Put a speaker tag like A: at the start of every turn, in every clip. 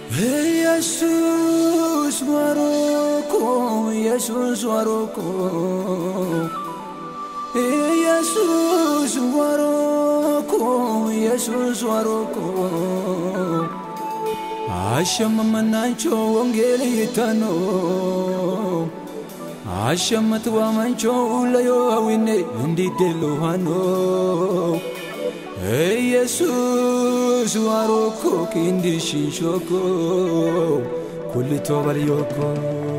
A: Jesus Maroko, Jesus Maroko, Jesus Maroko, Jesus Maroko. Asham manancho angeli tano, Asham matwa mancho ulayo awine undi delohano. Hey Jesus Maroko kindi shishoko kulito bariyoko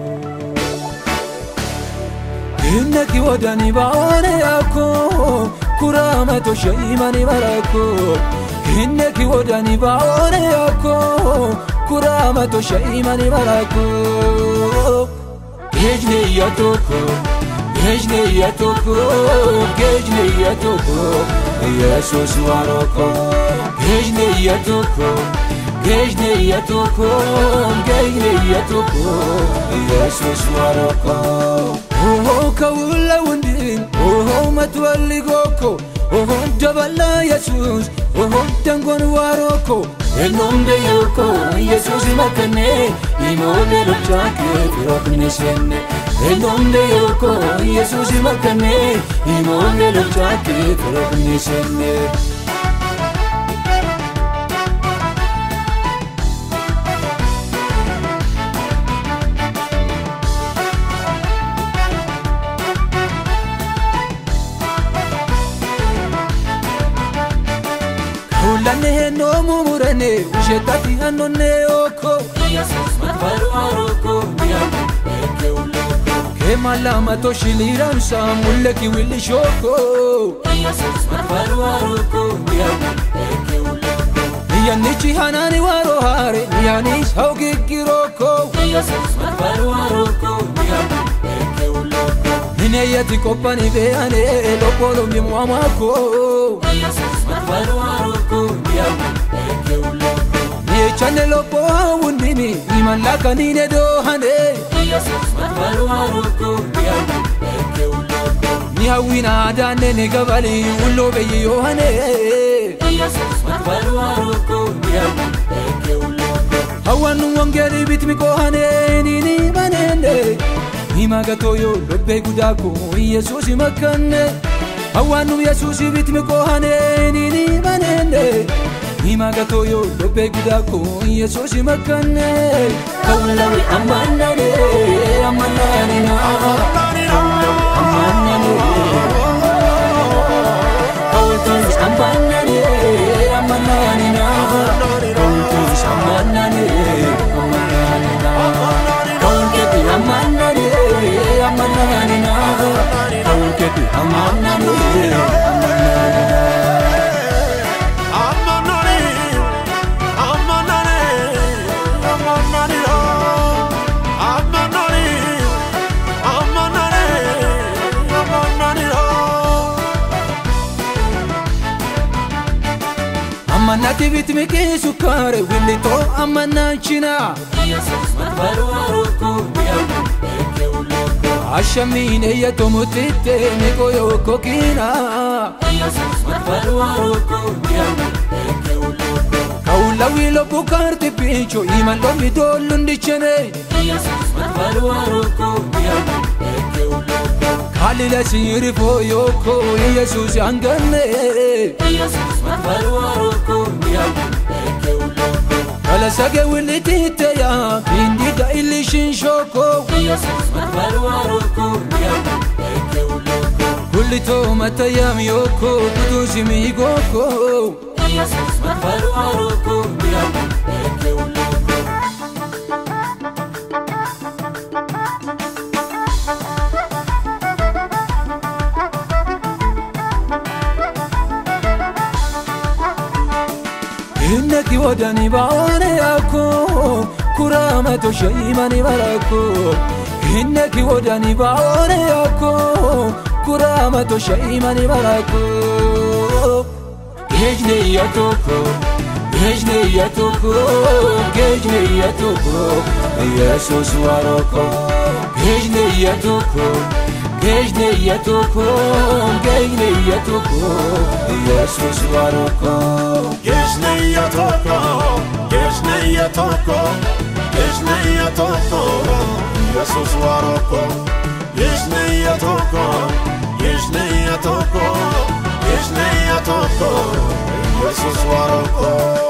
A: Innaki wadani baone yako kurama to shaymani barako Innaki wadani baone yako kurama to shaymani barako Gejne yatoko Gejne yatoko Gejne yatoko Jesus Maroko Gejne yatoko Gejne yatoko Gejne yatoko Jesus Maroko Oh kawula wundin Oh matwali goko Oh jabala Jesus Oh tangon waroko Enomde yoko Jesus makane Imone lopchake Firokne senne Enomde yoko Jesus makane Imone lopchake Firokne senne Ulane no mumurane Jetati anone oko Jesus matwaroko Eke uloko Kemalama toshiliram samuleki willi shoko Jesus matwaroko Eke uloko Yanichi hanani waro hare Yanis haugi kiroko Jesus matwaroko Eke uloko Nineyati kopani veane Lopolo mimwamako Jesus matwaroko Eke uloko Niechane lopo hawundini Imalaka nine dohane Jesus matwaroko Eke uloko Nihawina adane negabali Ulobe yohane Jesus matwaroko Eke uloko Hawanu wangeri bitmi kohane Nini manende Imagatoyo lobe gudako Jesus makane Hawanu Jesus bitmi kohane Nini manende Imagatoyo lobe gudako Jesus makane Kawlawi amanane Amanane na Amanane Kawlawi amanane Amanane na Kawlawi amanane Amanane na Kawlawi amanane Amanane na Kawlawi amanane Amanane na Amanati bitmiki sukare willito amanachina Jesus matwaroko Eke uloko Ashamine yatomutite nikoyo kokina Jesus matwaroko Eke uloko Kaula wilo bukarte pincho imando midolundi chene Jesus matwaroko Eke uloko Kalila siri foyoko Jesus angane Jesus matwaroko Eke uloko Kala sage wilitite ya Indida ilishin shoko Jesus matwaroko Eke uloko Kulito matayam yoko Kutusi migoko Jesus matwaroko Eke uloko Innaki wadani baone yako kurama to shaymani barako Innaki wadani baone yako kurama to shaymani barako Gejne yatoko Gejne yatoko Gejne yatoko Jesus Maroko Gejne yatoko Gejne yatoko Jesus Maroko
B: Gejne yatoko yatoko Yeshne yatoko Jesus waroko Yeshne yatoko Yeshne yatoko Yeshne yatoko Jesus waroko